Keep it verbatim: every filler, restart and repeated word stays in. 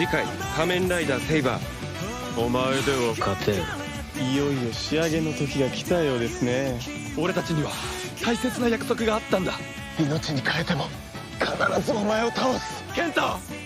次回仮面ライダーセイバー、お前では勝てん。 いよいよ仕上げの時が来たようですね。 俺たちには大切な約束があったんだ。 命に変えても必ずお前を倒す。 ケンタ